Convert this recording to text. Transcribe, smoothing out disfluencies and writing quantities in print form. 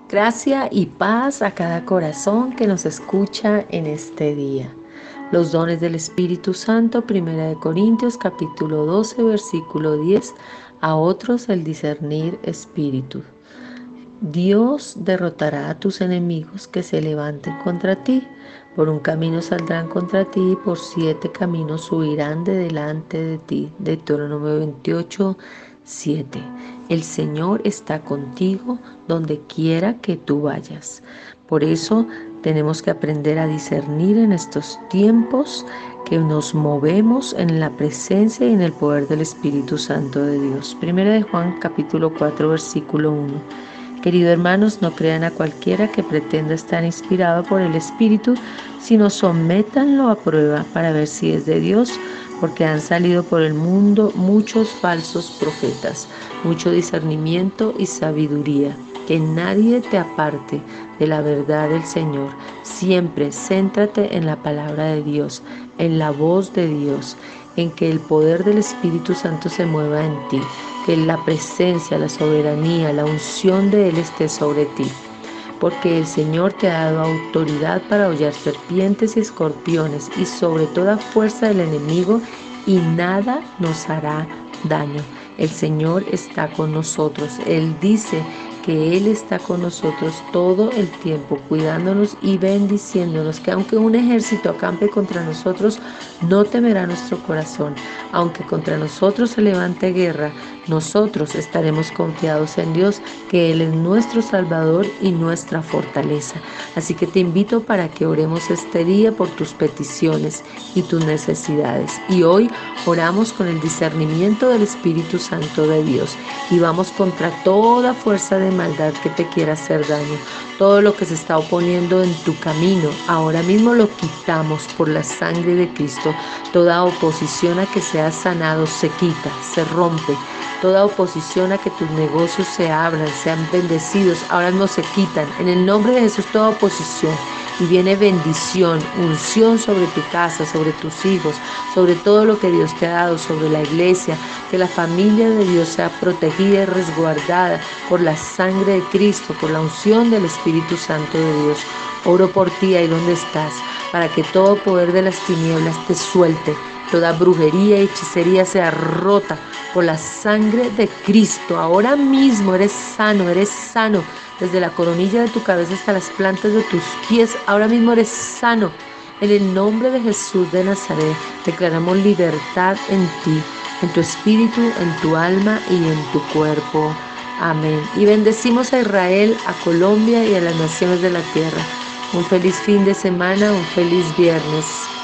Gracia y paz a cada corazón que nos escucha en este día. Los dones del Espíritu Santo, 1 Corintios capítulo 12, versículo 10, a otros el discernir espíritus. Dios derrotará a tus enemigos que se levanten contra ti. Por un camino saldrán contra ti y por 7 caminos huirán de delante de ti. Deuteronomio 28, 7. El Señor está contigo donde quiera que tú vayas. Por eso tenemos que aprender a discernir en estos tiempos que nos movemos en la presencia y en el poder del Espíritu Santo de Dios. Primera de Juan capítulo 4, versículo 1. Queridos hermanos, no crean a cualquiera que pretenda estar inspirado por el Espíritu, sino sométanlo a prueba para ver si es de Dios, porque han salido por el mundo muchos falsos profetas, mucho discernimiento y sabiduría. Que nadie te aparte de la verdad del Señor. Siempre céntrate en la palabra de Dios, en la voz de Dios, en que el poder del Espíritu Santo se mueva en ti, que la presencia, la soberanía, la unción de Él esté sobre ti. Porque el Señor te ha dado autoridad para hollar serpientes y escorpiones y sobre toda fuerza del enemigo, y nada nos hará daño. El Señor está con nosotros. Él dice que Él está con nosotros todo el tiempo, cuidándonos y bendiciéndonos, que aunque un ejército acampe contra nosotros, no temerá nuestro corazón. Aunque contra nosotros se levante guerra, nosotros estaremos confiados en Dios, que Él es nuestro Salvador y nuestra fortaleza. Así que te invito para que oremos este día por tus peticiones y tus necesidades. Y hoy oramos con el discernimiento del Espíritu Santo de Dios y vamos contra toda fuerza de maldad que te quiera hacer daño. Todo lo que se está oponiendo en tu camino, ahora mismo lo quitamos por la sangre de Cristo. Toda oposición a que seas sanado se quita, se rompe. Toda oposición a que tus negocios se abran, sean bendecidos, ahora no se quitan. En el nombre de Jesús, toda oposición. Y viene bendición, unción sobre tu casa, sobre tus hijos, sobre todo lo que Dios te ha dado, sobre la iglesia. Que la familia de Dios sea protegida y resguardada por la sangre de Cristo, por la unción del Espíritu Santo de Dios. Oro por ti ahí donde estás, para que todo poder de las tinieblas te suelte. Toda brujería y hechicería sea rota por la sangre de Cristo. Ahora mismo eres sano, desde la coronilla de tu cabeza hasta las plantas de tus pies. Ahora mismo eres sano. En el nombre de Jesús de Nazaret, declaramos libertad en ti, en tu espíritu, en tu alma y en tu cuerpo. Amén. Y bendecimos a Israel, a Colombia y a las naciones de la tierra. Un feliz fin de semana, un feliz viernes.